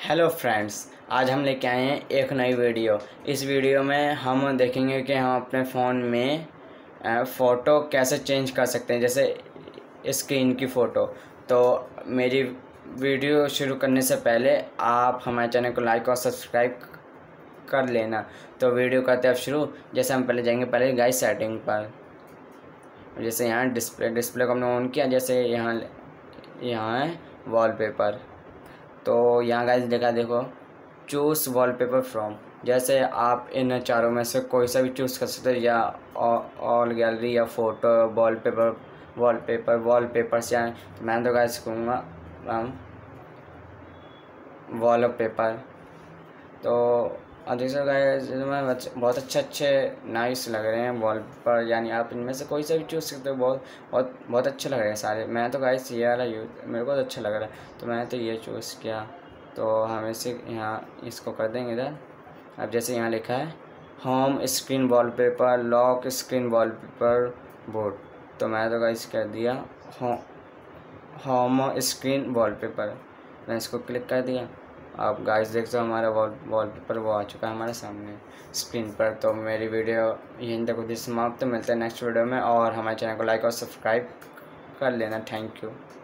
Hello friends, आज हम लेके आए हैं एक नई वीडियो। इस वीडियो में हम देखेंगे कि हम अपने फ़ोन में फ़ोटो कैसे चेंज कर सकते हैं, जैसे स्क्रीन की फ़ोटो। तो मेरी वीडियो शुरू करने से पहले आप हमारे चैनल को लाइक और सब्सक्राइब कर लेना। तो वीडियो करते हैं अब शुरू। जैसे हम पहले जाएंगे गाइस सेटिंग पर। जैसे यहाँ डिस्प्ले को हमने ऑन किया, जैसे यहाँ है वॉलपेपर। तो यहाँ गाइस देखो चूज़ वॉलपेपर फ्रॉम। जैसे आप इन चारों में से कोई सा भी चूज़ कर सकते हो, या ऑल गैलरी या फ़ोटो वॉलपेपर से आए। तो मैं तो गाइस कहूँगा वॉलपेपर। तो देखो गाइस इसमें बहुत अच्छे नाइस लग रहे हैं वॉलपेपर, यानी आप इनमें से कोई सा भी चूज़ सकते हो। बहुत अच्छे लग रहे हैं सारे। मैं तो गाइस ये वाला मेरे को तो अच्छा लग रहा है, तो मैंने तो ये चूज़ किया। तो हम इसे यहाँ इसको कर देंगे इधर। अब जैसे यहाँ लिखा है home screen wallpaper, lock screen wallpaper board, तो मैं तो गाइस कर दिया होम स्क्रीन वॉलपेपर। मैं इसको क्लिक कर दिया। अब गाइस देख सकते हो हमारा वॉलपेपर वो आ चुका है हमारे सामने स्क्रीन पर। तो मेरी वीडियो यहीं तक होती समाप्त। मिलते हैं नेक्स्ट वीडियो में, और हमारे चैनल को लाइक और सब्सक्राइब कर लेना। Thank you.